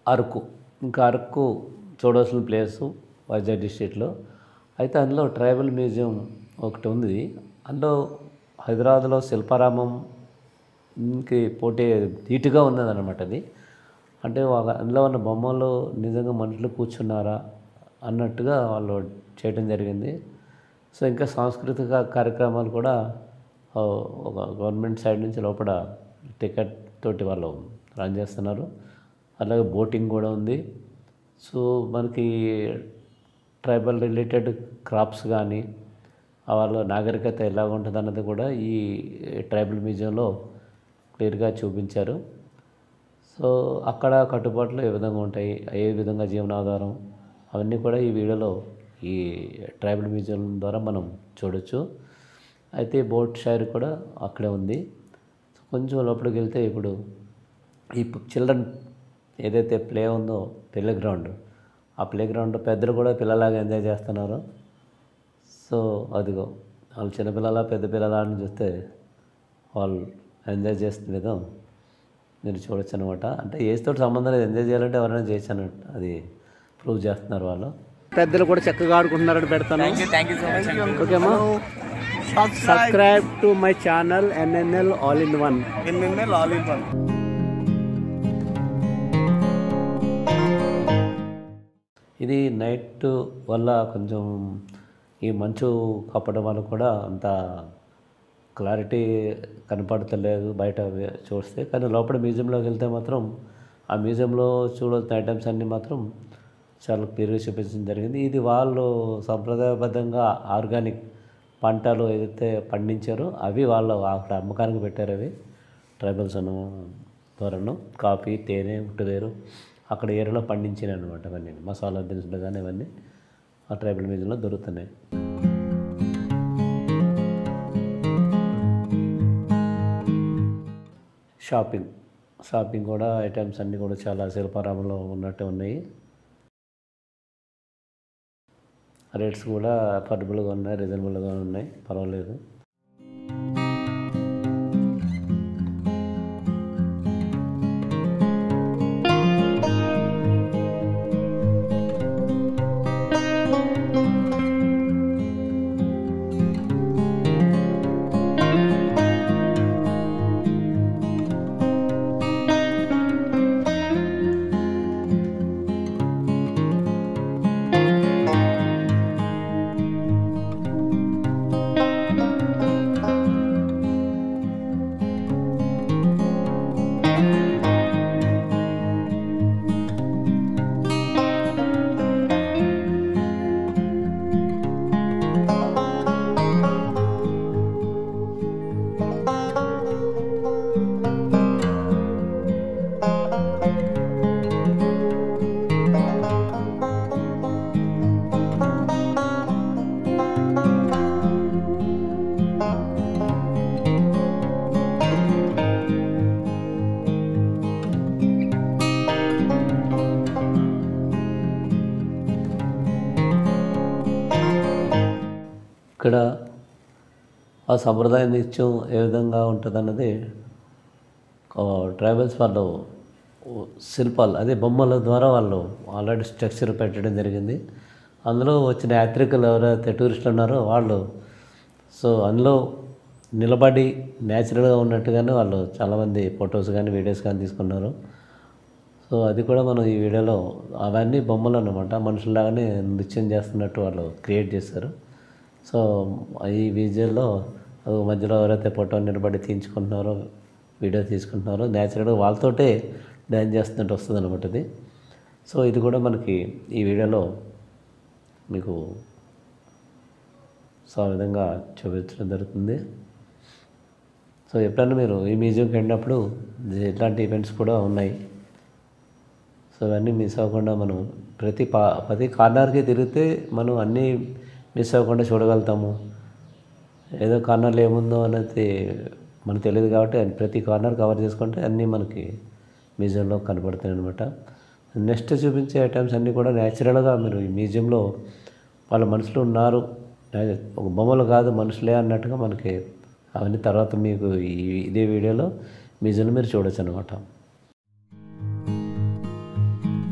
అరకు. ఇంకా అరకు చూడాల్సిన ప్లేసు వైజాగ్ డిస్ట్రిక్ట్లో. అయితే అందులో ట్రైబల్ మ్యూజియం ఒకటి ఉంది. అందులో హైదరాబాద్లో శిల్పారామంకి పోటీ ధీటుగా ఉన్నదన్నమాట అది. అంటే అందులో ఉన్న బొమ్మలు నిజంగా మనుషులు కూర్చున్నారా అన్నట్టుగా వాళ్ళు చేయడం జరిగింది. సో ఇంకా సాంస్కృతిక కార్యక్రమాలు కూడా ఒక గవర్నమెంట్ సైడ్ నుంచి లోపల టికెట్ తోటి వాళ్ళు రన్ చేస్తున్నారు. అలాగే బోటింగ్ కూడా ఉంది. సో మనకి ట్రైబల్ రిలేటెడ్ క్రాప్స్ కానీ వాళ్ళ నాగరికత ఎలా ఉంటుంది అన్నది కూడా ఈ ట్రైబల్ మ్యూజియంలో క్లియర్గా చూపించారు. సో అక్కడ కట్టుబాట్లు ఏ విధంగా ఉంటాయి, ఏ విధంగా జీవనాధారం, అవన్నీ కూడా ఈ వీడియోలో ఈ ట్రైబల్ మ్యూజియం ద్వారా మనం చూడొచ్చు. అయితే బోట్ షైర్ కూడా అక్కడే ఉంది. కొంచెం లోపలికి వెళ్తే ఇప్పుడు ఈ చిల్డ్రన్ ఏదైతే ప్లే ఉందో ప్లే గ్రౌండ్, ఆ ప్లే గ్రౌండ్ పెద్దలు కూడా పిల్లలాగా ఎంజాయ్ చేస్తున్నారు. సో అదిగో వాళ్ళు చిన్నపిల్లల పెద్ద పిల్లల అని చూస్తే వాళ్ళు ఎంజాయ్ చేస్తున్న విధం మీరు చూడొచ్చు అనమాట. అంటే ఏజ్తో సంబంధం లేదు, ఎంజాయ్ చేయాలంటే ఎవరైనా చేయొచ్చు అన్నట్టు అది ప్రూవ్ చేస్తున్నారు వాళ్ళు. పెద్దలు కూడా చక్కగా ఆడుకుంటున్నారని పెడతాను. ఓకేమ్మా, subscribe to my channel NNL All in One. ఇది నైట్ వల్ల కొంచెం ఈ మంచు కప్పడం వల్ల కూడా అంత క్లారిటీ కనపడతలేదు బయట చూస్తే. కానీ లోపల మ్యూజియంలోకి వెళ్తే మాత్రం ఆ మ్యూజియంలో చూడాల్సిన ఐటమ్స్ అన్నీ మాత్రం చాలా క్లియర్గా చూపించడం జరిగింది. ఇది వాళ్ళు సంప్రదాయబద్ధంగా ఆర్గానిక్ పంటలు ఏదైతే పండించారో అవి వాళ్ళు అక్కడ అమ్మకానికి పెట్టారు. అవి ట్రైబల్స్ ద్వారాను కాఫీ, తేనె, ఉట్టువేరు అక్కడ ఏరియాలో పండించినాయి అనమాట. అవన్నీ మసాలా దినుసులు కానీ ఇవన్నీ ఆ ట్రైబల్ మ్యూజియంలో దొరుకుతున్నాయి. షాపింగ్ కూడా ఐటమ్స్ అన్నీ కూడా చాలా శిల్పారామంలో ఉన్నట్టు ఉన్నాయి. రేట్స్ కూడా అఫోర్డబుల్గా ఉన్నాయి, రీజనబుల్గా ఉన్నాయి, పర్వాలేదు. ఇక్కడ ఆ సంప్రదాయ నృత్యం ఏ విధంగా ఉంటుంది అన్నది ట్రైబల్స్ వాళ్ళు శిల్పాలు అదే బొమ్మల ద్వారా వాళ్ళు ఆల్రెడీ స్ట్రక్చర్ పెట్టడం జరిగింది. అందులో వచ్చిన యాత్రికులు ఎవరైతే టూరిస్టులు ఉన్నారో వాళ్ళు సో అందులో నిలబడి న్యాచురల్గా ఉన్నట్టుగానే వాళ్ళు చాలామంది ఫొటోస్ కానీ వీడియోస్ కానీ తీసుకున్నారు. సో అది కూడా మనం ఈ వీడియోలో అవన్నీ బొమ్మలు అన్నమాట, మనుషుల్లాగానే నృత్యం చేస్తున్నట్టు వాళ్ళు క్రియేట్ చేశారు. సో ఈ విజువల్లో మధ్యలో ఎవరైతే ఫోటో నిలబడి తీయించుకుంటున్నారో వీడియో తీసుకుంటున్నారో న్యాచురల్గా వాళ్ళతోటే డ్యాన్స్ చేస్తున్నట్టు వస్తుంది అనమాట ఇది. సో ఇది కూడా మనకి ఈ వీడియోలో మీకు సో ఆ విధంగా చూపించడం జరుగుతుంది. సో ఎప్పుడైనా మీరు ఈ మ్యూజియంకి వెళ్ళినప్పుడు ఇట్లాంటి ఈవెంట్స్ కూడా ఉన్నాయి. సో ఇవన్నీ మిస్ అవ్వకుండా మనం ప్రతి కార్నర్కి తిరిగితే మనం అన్నీ మిస్ అవ్వకుండా చూడగలుగుతాము. ఏదో కార్నర్లో ఏముందో అనేది మనకు తెలియదు కాబట్టి ప్రతి కార్నర్ కవర్ చేసుకుంటే అన్నీ మనకి మ్యూజియంలో కనపడతాయి అనమాట. నెక్స్ట్ చూపించే ఐటమ్స్ అన్నీ కూడా న్యాచురల్గా మీరు ఈ మ్యూజియంలో వాళ్ళ మనుషులు ఉన్నారు, ఒక బొమ్మలు కాదు మనుషులే అన్నట్టుగా మనకి అవన్నీ తర్వాత మీకు ఇదే వీడియోలో మ్యూజియంలో మీరు చూడొచ్చు అనమాట.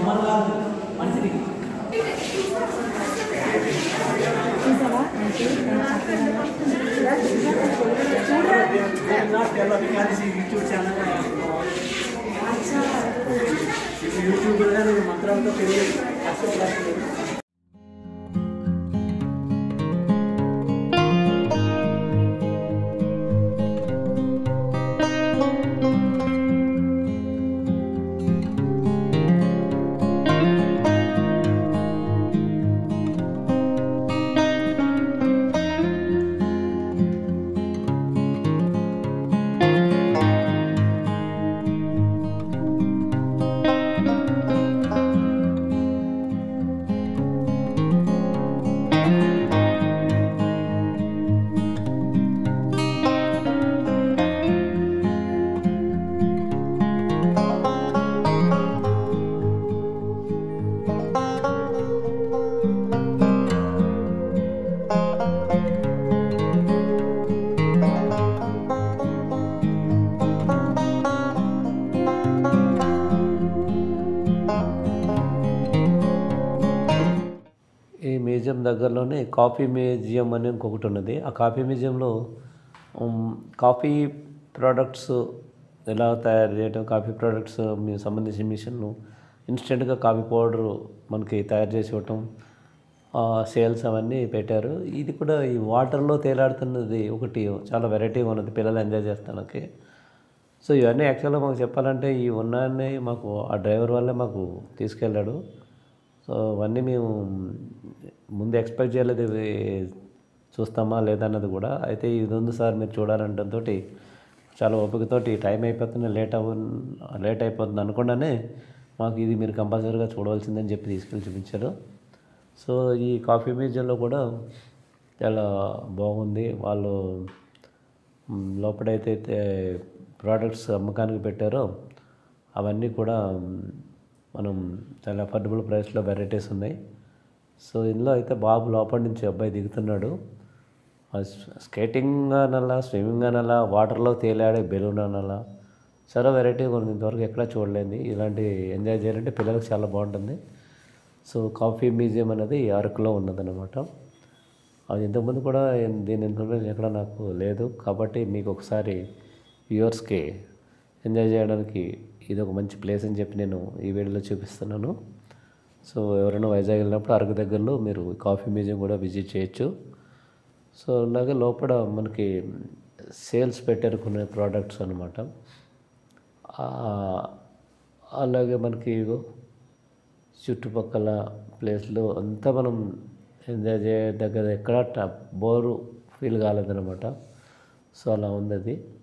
ఈ మ్యూజియం దగ్గరలోనే కాఫీ మ్యూజియం అని ఇంకొకటి ఉన్నది. ఆ కాఫీ మ్యూజియంలో కాఫీ ప్రోడక్ట్స్ ఎలా తయారు చేయడం, కాఫీ ప్రోడక్ట్స్ సంబంధించిన మిషన్లు, ఇన్స్టెంట్గా కాఫీ పౌడరు మనకి తయారు చేసి ఇవ్వటం, సేల్స్ అవన్నీ పెట్టారు. ఇది కూడా ఈ వాటర్లో తేలాడుతున్నది ఒకటి చాలా వెరైటీగా ఉన్నది, పిల్లలు ఎంజాయ్ చేస్తానికి. సో ఇవన్నీ యాక్చువల్గా మాకు చెప్పాలంటే ఈ ఉన్నాయని మాకు ఆ డ్రైవర్ వల్లే మాకు తీసుకెళ్ళాడు. సో అవన్నీ మేము ముందు ఎక్స్పెక్ట్ చేయలేదు, ఇవి చూస్తామా లేదా అన్నది కూడా. అయితే ఇది ఉంది సార్ మీరు చూడాలంటంతో చాలా ఓపికతోటి టైం అయిపోతుంది, లేట్ అయిపోతుంది అనుకుండానే మాకు ఇది మీరు కంపల్సరీగా చూడవలసిందని చెప్పి తీసుకెళ్ళి చూపించారు. సో ఈ కాఫీ మ్యూజియంలో కూడా చాలా బాగుంది. వాళ్ళు లోపలైతే ప్రోడక్ట్స్ అమ్మకానికి పెట్టారో అవన్నీ కూడా మనం చాలా అఫోర్డబుల్ ప్రైస్లో వెరైటీస్ ఉన్నాయి. సో ఇందులో అయితే బాబు లోపల నుంచి అబ్బాయి దిగుతున్నాడు. స్కేటింగ్ అనలా, స్విమ్మింగ్ అనలా, వాటర్లో తేలాడే బెలూన్ అనలా, చాలా వెరైటీగా ఉంది. ఇంతవరకు ఎక్కడా చూడలేదు. ఇలాంటి ఎంజాయ్ చేయాలంటే పిల్లలకు చాలా బాగుంటుంది. సో కాఫీ మ్యూజియం అనేది అరకులో ఉన్నదన్నమాట. అది ఇంతకుముందు కూడా దీని ఇన్ఫర్మేషన్ ఎక్కడ నాకు లేదు. కాబట్టి మీకు ఒకసారి వ్యూవర్స్కి ఎంజాయ్ చేయడానికి ఇది ఒక మంచి ప్లేస్ అని చెప్పి నేను ఈ వీడియోలో చూపిస్తున్నాను. సో ఎవరైనా వైజాగ్ వెళ్ళినప్పుడు అరకు దగ్గరలో మీరు కాఫీ మ్యూజియం కూడా విజిట్ చేయొచ్చు. సో అలాగే లోపల మనకి సేల్స్ పెట్టారు కొన్ని ప్రోడక్ట్స్ అనమాట. అలాగే మనకి చుట్టుపక్కల ప్లేస్లో అంతా మనం ఎంజాయ్ దగ్గర ఎక్కడ బోరు ఫీల్ కాలేదన్నమాట. సో అలా ఉంది అది.